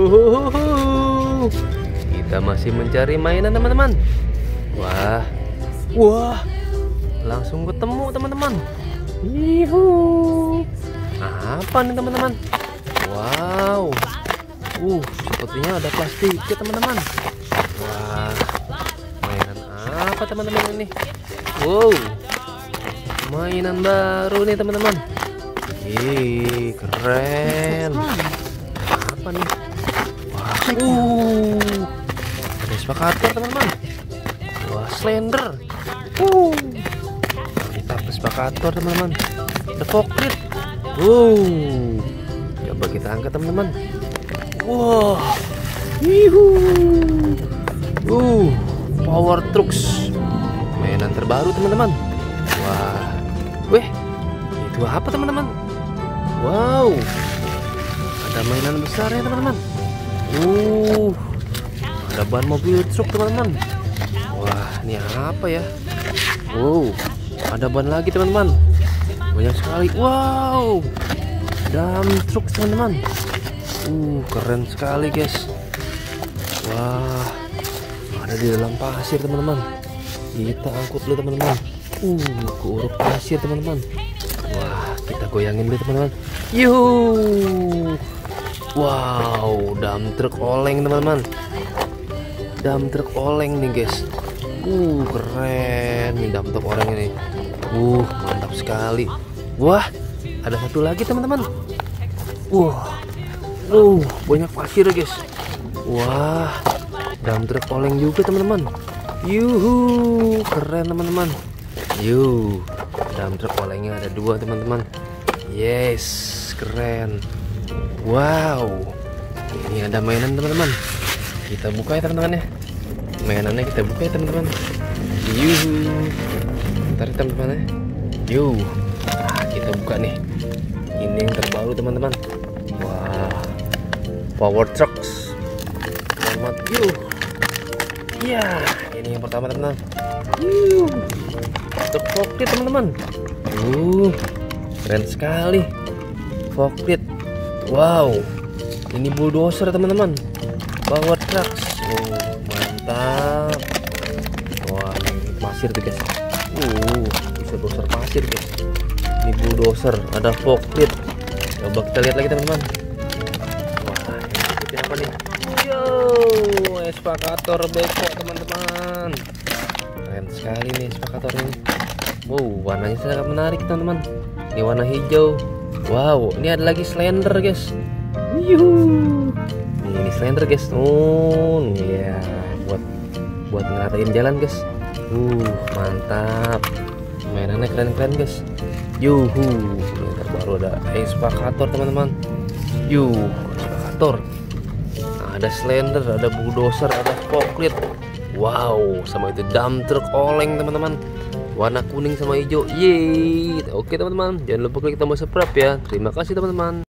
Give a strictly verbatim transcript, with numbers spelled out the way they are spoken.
Uhuhuhu. Kita masih mencari mainan teman-teman. Wah, wah, langsung ketemu teman-teman. Yuhu. Apa nih teman-teman? Wow, uh, sepertinya ada plastik ya teman-teman. Wah, mainan apa teman-teman ini? Wow, mainan baru nih teman-teman. Ih, keren. Apa nih? Wah, uh, ada sepakator teman-teman. Wah, slender. Uh, kita sepakator teman-teman. Ada konkrit. Uh, coba kita angkat teman-teman. Wah, yuhu. Uh, power trucks. Mainan terbaru teman-teman. Wah, weh, itu apa teman-teman? Wow, ada mainan besar ya teman-teman. Uh, ada ban mobil truk teman-teman. Wah, ini apa ya? Wow, ada ban lagi teman-teman. Banyak sekali. Wow, dump truk teman-teman. Uh, keren sekali guys. Wah, ada di dalam pasir teman-teman. Kita angkut dulu teman-teman. Uh, ke uruk pasir teman-teman. Wah, kita goyangin dulu teman-teman. Yuhu. Wow, dump truk oleng teman-teman. Dump truk oleng nih guys. Uh, keren nih dump truk oleng ini. Uh, mantap sekali. Wah, ada satu lagi teman-teman. Wah, uh, banyak pasir guys. Wah, dump truk oleng juga teman-teman. Yuhu, keren teman-teman. Yuh, dump truk olengnya ada dua teman-teman. Yes, keren. Wow, ini ada mainan teman-teman. Kita buka ya teman-teman ya. Mainannya kita buka ya teman-teman. Yuhu, ntar teman-teman ya. Yuh, nah, kita buka nih. Ini yang terbaru teman-teman. Wah, power trucks. Selamat yuh. Ya, ini yang pertama teman-teman. Yuh, truk forklift teman-teman. Uh, keren sekali. Forklift. Wow, ini bulldozer teman-teman. Power trucks. Oh, mantap. Wah, ini pasir tuh guys. Uh, bisa doser pasir guys. Ini bulldozer, ada forklift. Coba kita lihat lagi teman-teman. Wah, ini apa nih? Yo, eskavator beko teman-teman. Keren sekali nih eskavator ini. Wow, warnanya sangat menarik teman-teman. Ini warna hijau. Wow, ini ada lagi slender guys. Yuhu. Ini, ini slender guys. Oh, ya, buat buat ngeratain jalan guys. Uh, mantap. Mainannya keren-keren guys. Yuhu. Ini terbaru ada eskavator teman-teman. Yuh, eskavator. Nah, ada slender, ada bulldozer, ada forklift. Wow, sama itu dump truk oleng teman-teman. Warna kuning sama hijau. Yeay. Oke teman-teman, jangan lupa klik tombol subscribe ya. Terima kasih teman-teman.